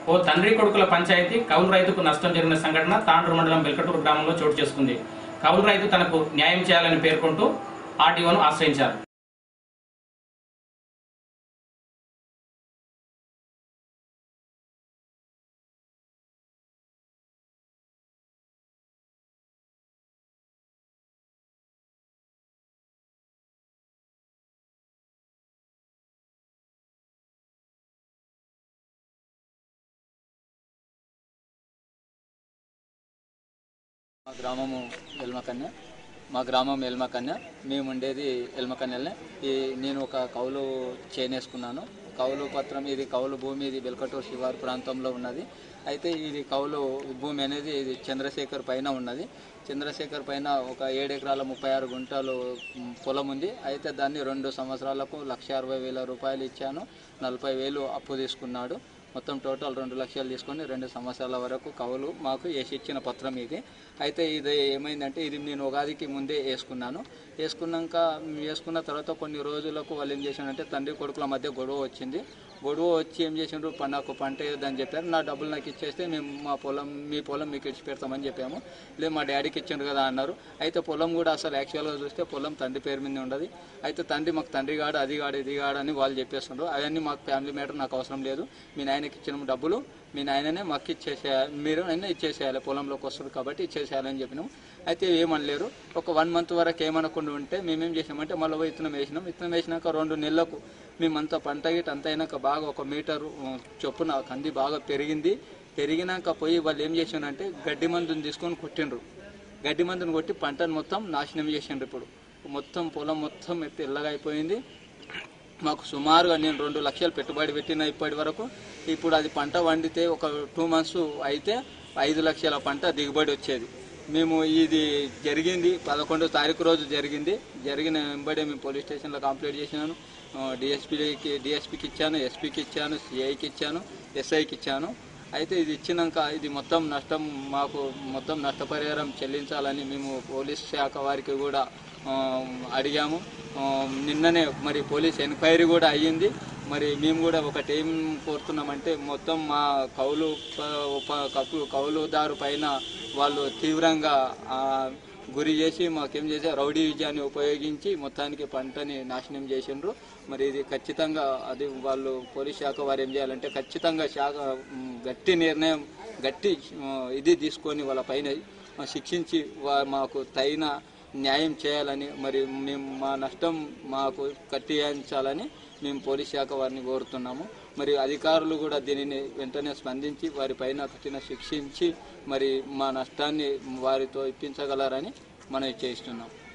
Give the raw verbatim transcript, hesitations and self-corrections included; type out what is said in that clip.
ఓ తండ్రి కొడుకుల పంచాయతీ కౌలు రైతుకు నష్టం జరిగిన సంఘటన తాండ్రు మండలం బెల్కటూరు గ్రామంలో చోటు చేసుకుంది. కౌలు రైతు తనకు న్యాయం చేయాలని పేర్కొంటూ ఆర్డీఓను ఆశ్రయించారు. మా గ్రామము ఎల్మకన్య మా గ్రామం ఎల్మకన్య మేము ఉండేది ఎల్మకన్యలనే. ఈ నేను ఒక కౌలు చేనేసుకున్నాను. కౌలు పత్రం ఇది కౌలు భూమి, ఇది బెల్కటూరు శివారు ప్రాంతంలో ఉన్నది. అయితే ఇది కౌలు భూమి అనేది ఇది చంద్రశేఖర్ పైన ఉన్నది. చంద్రశేఖర్ పైన ఒక ఏడు ఎకరాల ముప్పై ఆరు గుంటలు పొలం ఉంది. అయితే దాన్ని రెండు సంవత్సరాలకు లక్ష అరవై వేల రూపాయలు ఇచ్చాను. నలభై వేలు అప్పు తీసుకున్నాడు. మొత్తం టోటల్ రెండు లక్షలు తీసుకొని రెండు సంవత్సరాల వరకు కౌలు మాకు వేసి ఇచ్చిన పత్రం ఇది. అయితే ఇది ఏమైందంటే ఇది నేను ఉగాదికి ముందే వేసుకున్నాను. వేసుకున్నాక వేసుకున్న తర్వాత కొన్ని రోజులకు వాళ్ళు ఏం చేశారంటే తండ్రి కొడుకుల మధ్య గొడవ వచ్చింది. గొడవ వచ్చి ఏం చేసిండ్రు, నాకు పంట వేయొద్దని చెప్పారు. నా డబ్బులు నాకు ఇచ్చేస్తే మేము మా పొలం మీ పొలం మీకు ఇచ్చి పెడతామని చెప్పాము. లేదు మా డాడీకి ఇచ్చిండ్రు కదా అన్నారు. అయితే పొలం కూడా అసలు యాక్చువల్గా చూస్తే పొలం తండ్రి పేరు మీద ఉండదు. అయితే తండ్రి మాకు తండ్రి గాడు అది గాడు ఇది గాడు అని వాళ్ళు చెప్పేస్తుండ్రు. అవన్నీ మాకు ఫ్యామిలీ మ్యాటర్, నాకు అవసరం లేదు. మీ నాయనకి ఇచ్చిన డబ్బులు మీ నాయననే మాకు ఇచ్చేసేయాలి, మీరు అయినా ఇచ్చేసేయాలి, పొలంలోకి వస్తుంది కాబట్టి ఇచ్చేసేయాలని చెప్పినాము. అయితే ఏమనలేరు. ఒక వన్ మంత్ వరకు ఏమనకుండా ఉంటే మేమేం చేసామంటే మళ్ళీ విత్తనం వేసినాం. విత్తనం వేసినాక రెండు నెలలకు మేమంతా పంట గిట్ అంత అయినాక బాగా ఒక మీటరు చొప్పున కంది బాగా పెరిగింది. పెరిగినాక పోయి వాళ్ళు ఏం చేసానంటే గడ్డి మందుని తీసుకొని కొట్టిండ్రు. గడ్డి మందుని కొట్టి పంటను మొత్తం నాశనం చేసిండ్రు. ఇప్పుడు మొత్తం పొలం మొత్తం తెల్లగా అయిపోయింది. మాకు సుమారుగా నేను రెండు లక్షలు పెట్టుబడి పెట్టిన ఇప్పటి వరకు. ఇప్పుడు అది పంట వండితే ఒక టూ మంత్స్ అయితే ఐదు లక్షల పంట దిగుబడి వచ్చేది. మేము ఇది జరిగింది పదకొండో తారీఖు రోజు జరిగింది. జరిగిన వెంబడే మేము పోలీస్ స్టేషన్లో కంప్లైంట్ చేసినాను. డిఎస్పీకి డిఎస్పీకి ఇచ్చాను, ఎస్పీకి ఇచ్చాను, సిఐకి ఇచ్చాను, ఎస్ఐకి ఇచ్చాను. అయితే ఇది ఇచ్చినాక ఇది మొత్తం నష్టం మాకు మొత్తం నష్టపరిహారం చెల్లించాలని మేము పోలీస్ శాఖ వారికి కూడా అడిగాము. నిన్ననే మరి పోలీస్ ఎంక్వైరీ కూడా అయ్యింది. మరి మేము కూడా ఒకటి ఏం కోరుతున్నామంటే మొత్తం మా కౌలు కౌలుదారు పైన వాళ్ళు తీవ్రంగా గురి చేసి మాకేం చేసే రౌడీ విజయాన్ని ఉపయోగించి మొత్తానికి పంటని నాశనం చేసిండ్రు. మరి ఇది ఖచ్చితంగా అది వాళ్ళు పోలీస్ శాఖ వారు ఏం చేయాలంటే ఖచ్చితంగా శాఖ గట్టి నిర్ణయం గట్టి ఇది తీసుకొని వాళ్ళ పైన శిక్షించి మాకు తగిన న్యాయం చేయాలని, మరి మేము మా నష్టం మాకు కట్టించాలని మేము పోలీస్ శాఖ వారిని కోరుతున్నాము. మరి అధికారులు కూడా దీనిని వెంటనే స్పందించి వారిపైన కఠిన శిక్షించి మరి మా నష్టాన్ని వారితో ఇప్పించగలరని మనం చేస్తున్నాం.